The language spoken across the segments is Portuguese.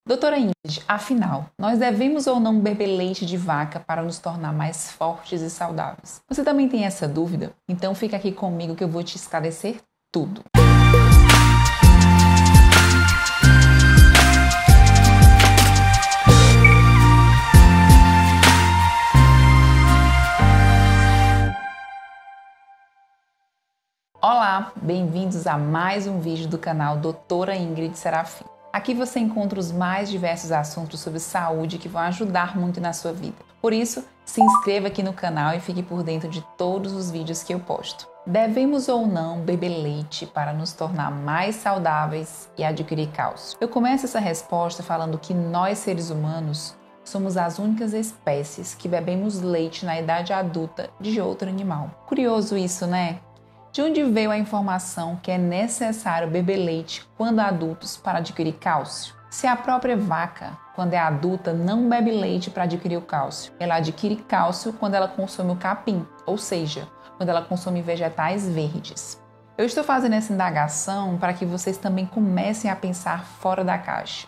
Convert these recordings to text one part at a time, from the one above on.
Doutora Ingrid, afinal, nós devemos ou não beber leite de vaca para nos tornar mais fortes e saudáveis? Você também tem essa dúvida? Então fica aqui comigo que eu vou te esclarecer tudo. Olá, bem-vindos a mais um vídeo do canal Doutora Ingrid Serafim. Aqui você encontra os mais diversos assuntos sobre saúde que vão ajudar muito na sua vida. Por isso, se inscreva aqui no canal e fique por dentro de todos os vídeos que eu posto. Devemos ou não beber leite para nos tornar mais saudáveis e adquirir cálcio? Eu começo essa resposta falando que nós, seres humanos, somos as únicas espécies que bebemos leite na idade adulta de outro animal. Curioso isso, né? De onde veio a informação que é necessário beber leite quando adultos para adquirir cálcio? Se a própria vaca, quando é adulta, não bebe leite para adquirir o cálcio, ela adquire cálcio quando ela consome o capim, ou seja, quando ela consome vegetais verdes. Eu estou fazendo essa indagação para que vocês também comecem a pensar fora da caixa.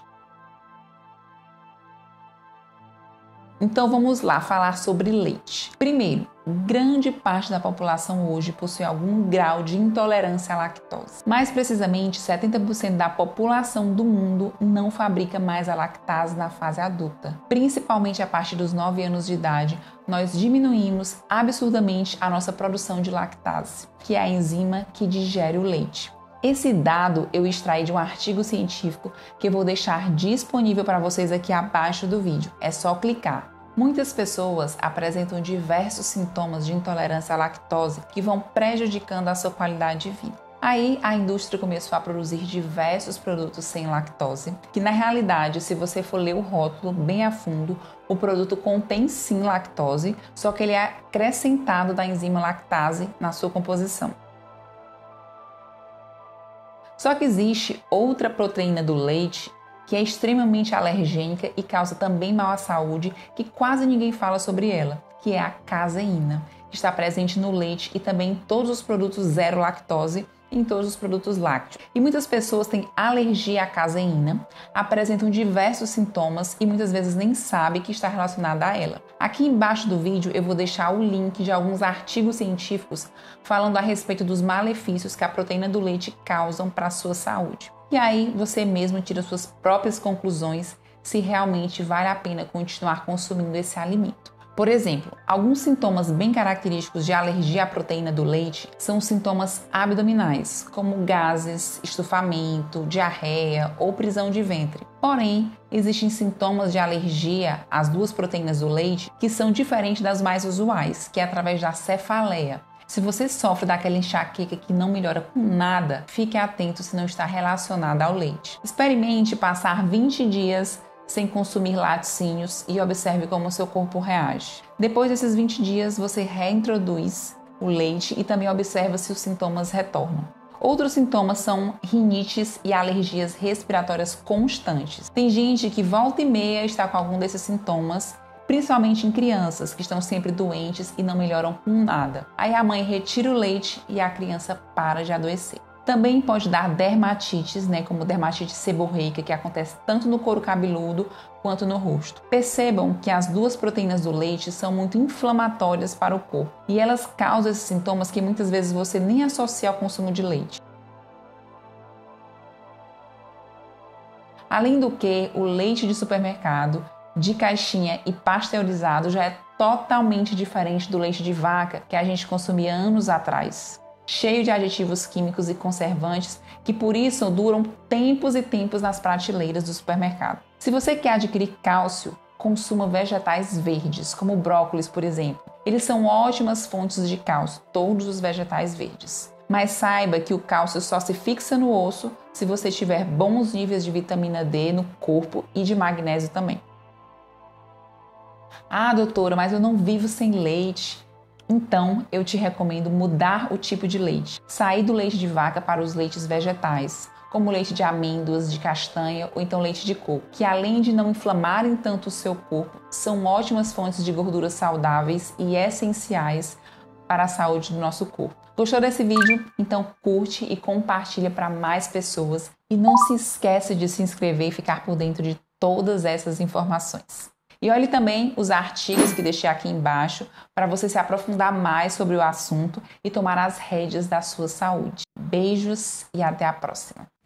Então vamos lá falar sobre leite. Primeiro, grande parte da população hoje possui algum grau de intolerância à lactose. Mais precisamente, 70% da população do mundo não fabrica mais a lactase na fase adulta. Principalmente a partir dos 9 anos de idade, nós diminuímos absurdamente a nossa produção de lactase, que é a enzima que digere o leite. Esse dado eu extraí de um artigo científico que eu vou deixar disponível para vocês aqui abaixo do vídeo. É só clicar. Muitas pessoas apresentam diversos sintomas de intolerância à lactose que vão prejudicando a sua qualidade de vida. Aí a indústria começou a produzir diversos produtos sem lactose, que na realidade, se você for ler o rótulo bem a fundo, o produto contém sim lactose, só que ele é acrescentado da enzima lactase na sua composição. Só que existe outra proteína do leite que é extremamente alergênica e causa também mal à saúde, que quase ninguém fala sobre ela, que é a caseína, que está presente no leite e também em todos os produtos zero lactose e em todos os produtos lácteos. E muitas pessoas têm alergia à caseína, apresentam diversos sintomas e muitas vezes nem sabem que está relacionada a ela. Aqui embaixo do vídeo eu vou deixar o link de alguns artigos científicos falando a respeito dos malefícios que a proteína do leite causam para a sua saúde. E aí você mesmo tira suas próprias conclusões se realmente vale a pena continuar consumindo esse alimento. Por exemplo, alguns sintomas bem característicos de alergia à proteína do leite são sintomas abdominais, como gases, estufamento, diarreia ou prisão de ventre. Porém, existem sintomas de alergia às duas proteínas do leite que são diferentes das mais usuais, que é através da cefaleia. Se você sofre daquela enxaqueca que não melhora com nada, fique atento se não está relacionada ao leite. Experimente passar 20 dias sem consumir laticínios e observe como o seu corpo reage. Depois desses 20 dias, você reintroduz o leite e também observa se os sintomas retornam. Outros sintomas são rinites e alergias respiratórias constantes. Tem gente que volta e meia está com algum desses sintomas, principalmente em crianças que estão sempre doentes e não melhoram com nada. Aí a mãe retira o leite e a criança para de adoecer. Também pode dar dermatites, como dermatite seborreica, que acontece tanto no couro cabeludo quanto no rosto. Percebam que as duas proteínas do leite são muito inflamatórias para o corpo e elas causam esses sintomas que muitas vezes você nem associa ao consumo de leite. Além do que, o leite de supermercado, de caixinha e pasteurizado já é totalmente diferente do leite de vaca que a gente consumia anos atrás. Cheio de aditivos químicos e conservantes que por isso duram tempos e tempos nas prateleiras do supermercado. Se você quer adquirir cálcio, consuma vegetais verdes, como brócolis, por exemplo. Eles são ótimas fontes de cálcio, todos os vegetais verdes. Mas saiba que o cálcio só se fixa no osso se você tiver bons níveis de vitamina D no corpo e de magnésio também. Ah, doutora, mas eu não vivo sem leite. Então, eu te recomendo mudar o tipo de leite. Sair do leite de vaca para os leites vegetais, como leite de amêndoas, de castanha ou então leite de coco, que além de não inflamarem tanto o seu corpo, são ótimas fontes de gorduras saudáveis e essenciais para a saúde do nosso corpo. Gostou desse vídeo? Então curte e compartilha para mais pessoas. E não se esquece de se inscrever e ficar por dentro de todas essas informações. E olhe também os artigos que deixei aqui embaixo para você se aprofundar mais sobre o assunto e tomar as rédeas da sua saúde. Beijos e até a próxima!